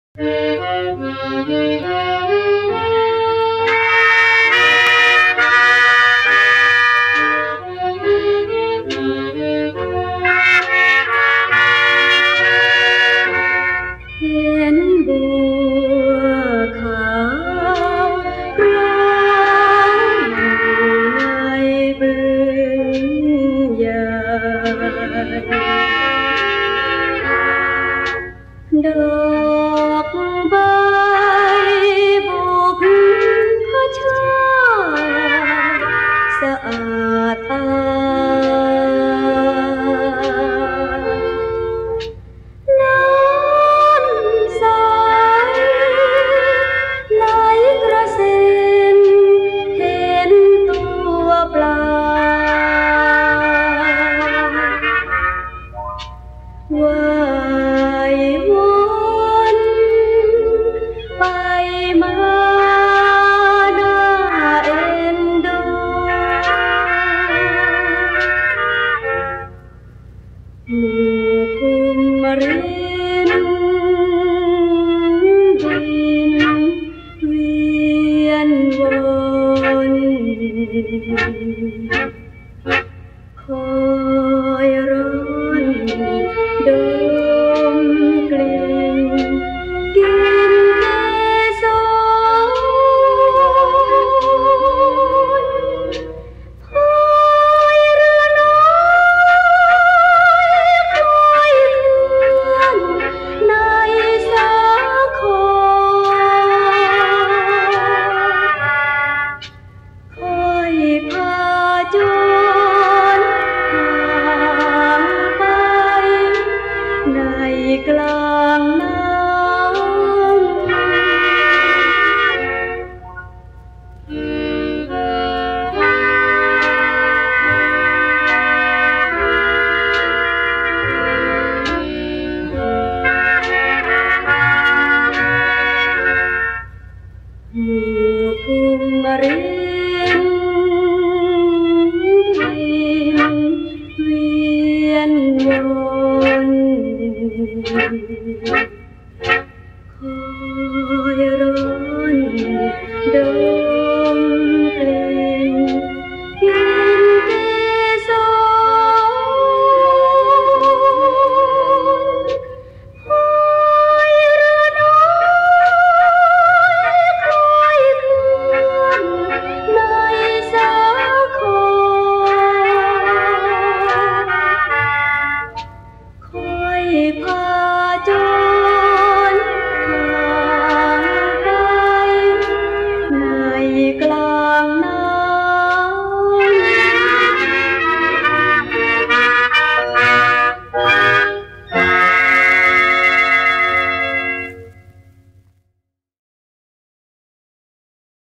ดอกใบบุพพชาสะอาดตาน้ำใสไหลกระเซ็นเห็นตัวปลาไปมาน่าเอ็นดูหมู่ภูมิรินดินเวียนวนคอยร้อนดมกลิ่นกินกลางน้ำหมู่ภูมิรินดินเวียนวนคอยร้อนดมกลิ่นกินเกสรคอยระน้อยคอยเคลื่อนในสาครคอยพาจรห่างไปในกลาง